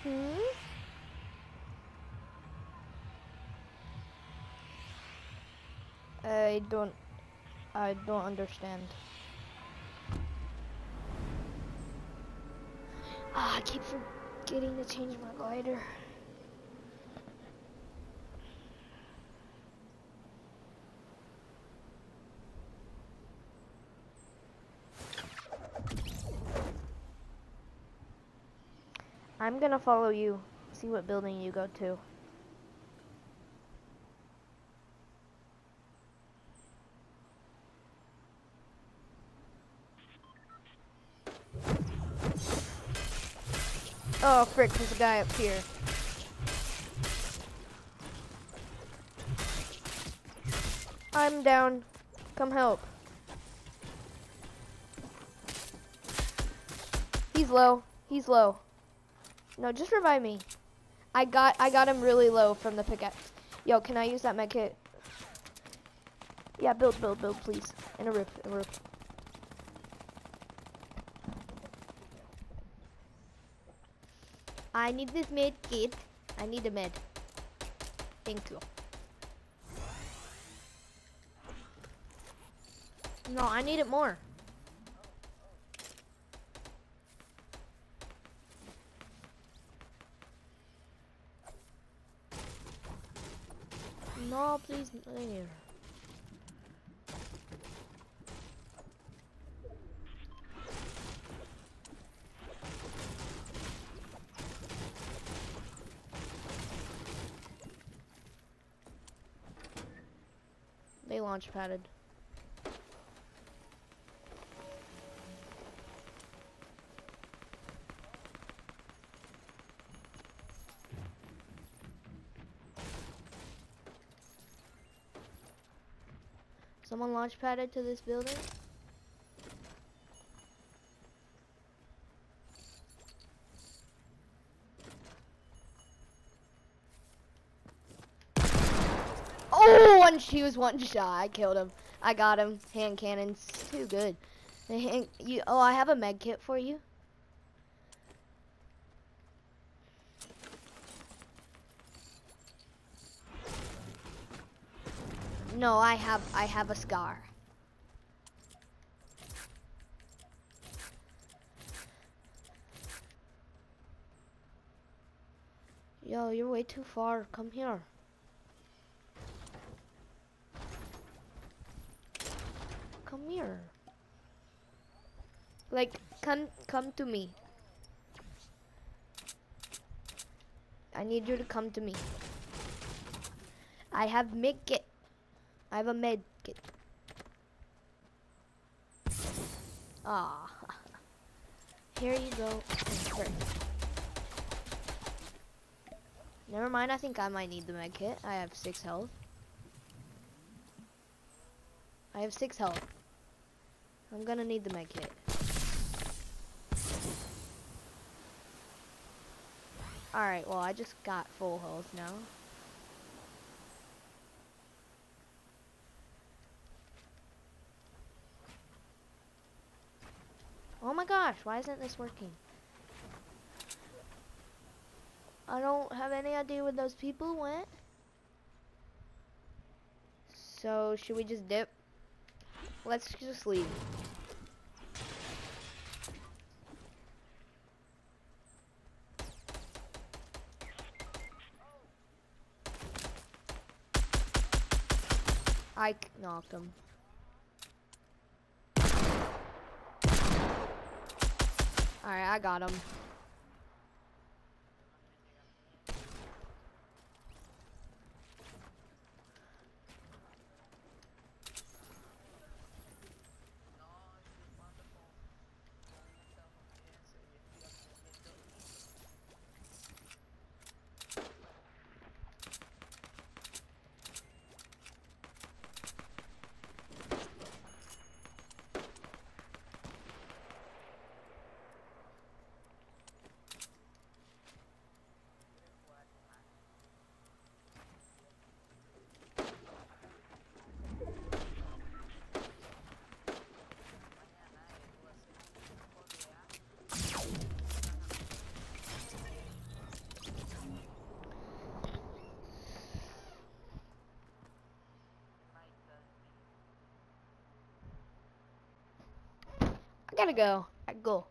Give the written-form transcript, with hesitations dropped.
Hmm? I don't I don't understand. Ah, I keep forgetting to change my glider. I'm gonna follow you. See what building you go to. Oh frick, there's a guy up here. I'm down. Come help. He's low. He's low. No, just revive me. I got him really low from the pickaxe. Yo, can I use that med kit? Yeah, build, please. In a roof, in a roof. I need this med kit. I need a med. Thank you. No, I need it more. No, please, later. They launch padded. Someone launch padded to this building? Oh, he was one shot. I killed him. I got him. Hand cannons, too good. Oh, I have a med kit for you. No, I have a scar. Yo, you're way too far. Come here. Come here. Like, come to me. I need you to come to me. I have med kit. I have a med kit. Ah. Here you go. Never mind, I think I might need the med kit. I have 6 health. I have 6 health. I'm gonna need the med kit. Alright, well, I just got full health now. Oh my gosh, why isn't this working? I don't have any idea where those people went. So, should we just dip? Let's just leave. I knocked him. Alright, I got him. gotta go. I go.